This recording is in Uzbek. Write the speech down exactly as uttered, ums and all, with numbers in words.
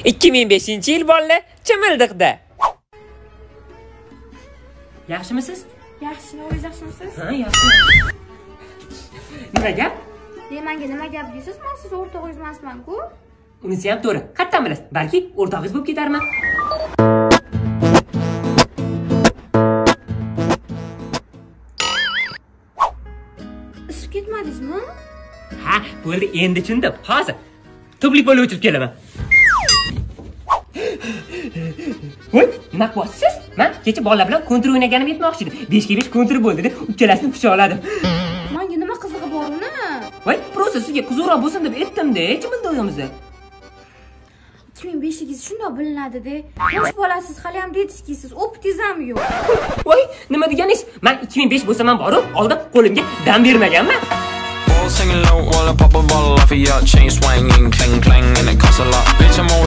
ikki ming beshinchi yil bolalar chimildiqda. Yaxshimisiz? Yaxshi, o'zingiz yaxshimisiz? Ha, yaxshi. Nima gap? Menga nima gap deysiz? Men siz o'rtog'ingiz emasman-ku. Unisi ham to'g'ri. Qayerdan bilasiz? Balki o'rtog'ingiz bo'lib ketarman. Isib ketmadingizmi? Ha, bo'ldi, endi tushundim. Hozir tublik bo'lib o'chib kelaman. Voy, nima qilyapsiz? Men kecha bolalar bilan kontur o'ynaganim yetmoqchi edim. besh ga besh kontur bo'ldi-da, uchalasini pichoqladim. Menga nima qizig'i bor uni? Voy, prosta sizga qizuvroq bo'lsin deb aytdim-da, chimildoyimizda. ikki ming beshingiz shunday bilinadi-da. Yosh bolasiz, hali ham deysiz-ki, siz optingiz ham yo'q. Voy, nima deganingiz? Men ikki ming besh bo'lsam ham borib, oldin qo'limga dam bermaganman. Singing low while I pop a bottle off of your chain swinging, clang clang, and it costs a lot. Bitch, I'm